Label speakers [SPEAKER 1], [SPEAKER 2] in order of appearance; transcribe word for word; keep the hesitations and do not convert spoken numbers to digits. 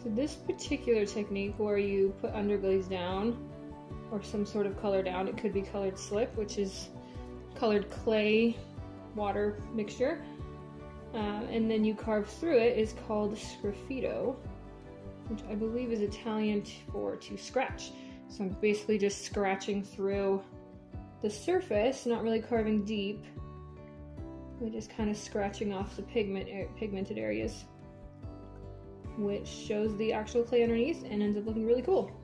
[SPEAKER 1] So this particular technique where you put underglaze down or some sort of color down, it could be colored slip, which is colored clay water mixture, uh, and then you carve through it, is called sgraffito, which I believe is Italian for to scratch. So I'm basically just scratching through the surface, not really carving deep, but just kind of scratching off the pigment pigmented areas, which shows the actual clay underneath and ends up looking really cool.